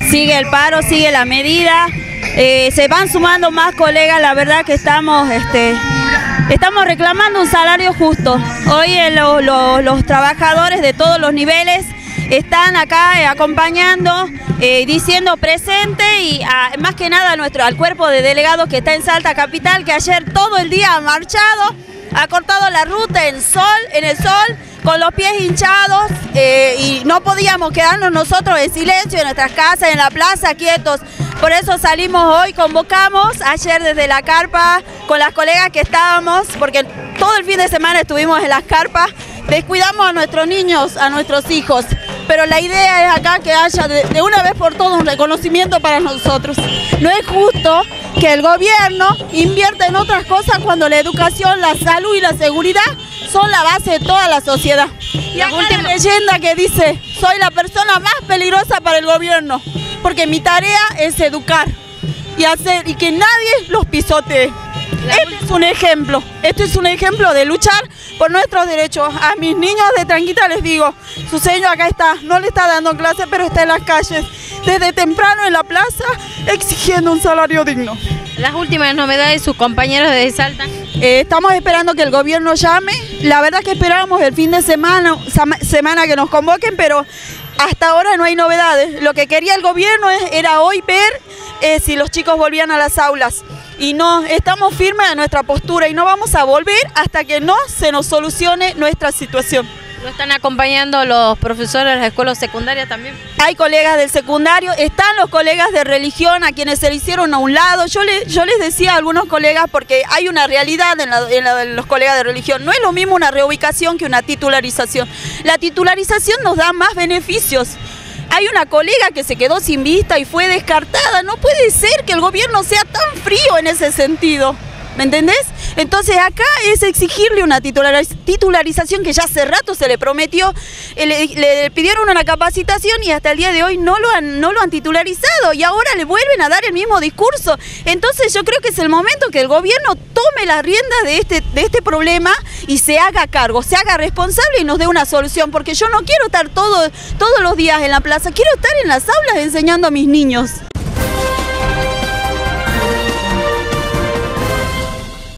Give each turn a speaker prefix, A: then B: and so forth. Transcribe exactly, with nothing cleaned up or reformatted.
A: sigue el paro, sigue la medida, eh, se van sumando más colegas, la verdad que estamos, este, estamos reclamando un salario justo. Hoy eh, lo, lo, los trabajadores de todos los niveles están acá eh, acompañando, eh, diciendo presente y a, más que nada a nuestro, al cuerpo de delegados que está en Salta Capital, que ayer todo el día ha marchado, ha cortado la ruta en sol, en el sol, con los pies hinchados eh, y no podíamos quedarnos nosotros en silencio en nuestras casas, en la plaza, quietos. Por eso salimos hoy, convocamos ayer desde la carpa con las colegas que estábamos, porque todo el fin de semana estuvimos en las carpas, descuidamos a nuestros niños, a nuestros hijos. Pero la idea es acá que haya de, de una vez por todas un reconocimiento para nosotros. No es justo que el gobierno invierta en otras cosas cuando la educación, la salud y la seguridad son la base de toda la sociedad. Y acá hay una leyenda que dice, soy la persona más peligrosa para el gobierno, porque mi tarea es educar y hacer y que nadie los pisotee. Este es un ejemplo, este es un ejemplo de luchar por nuestros derechos. A mis niños de Tranquita les digo, su señor acá está, no le está dando clase, pero está en las calles, desde temprano en la plaza, exigiendo un salario digno.
B: Las últimas novedades, sus compañeros de Salta.
A: Eh, estamos esperando que el gobierno llame, la verdad que esperábamos el fin de semana, semana que nos convoquen, pero hasta ahora no hay novedades. Lo que quería el gobierno es, era hoy ver eh, si los chicos volvían a las aulas. Y no, estamos firmes en nuestra postura y no vamos a volver hasta que no se nos solucione nuestra situación.
B: ¿Lo están acompañando los profesores de las escuelas secundarias también?
A: Hay colegas del secundario, están los colegas de religión a quienes se le hicieron a un lado. Yo, le, yo les decía a algunos colegas, porque hay una realidad en, la, en, la, en los colegas de religión, no es lo mismo una reubicación que una titularización. La titularización nos da más beneficios. Hay una colega que se quedó sin vista y fue descartada. No puede ser que el gobierno sea tan frío en ese sentido. ¿Me entendés? Entonces acá es exigirle una titularización que ya hace rato se le prometió, le, le pidieron una capacitación y hasta el día de hoy no lo han, no lo han titularizado y ahora le vuelven a dar el mismo discurso. Entonces yo creo que es el momento que el gobierno tome las riendas de este, de este problema y se haga cargo, se haga responsable y nos dé una solución, porque yo no quiero estar todo, todos los días en la plaza, quiero estar en las aulas enseñando a mis niños.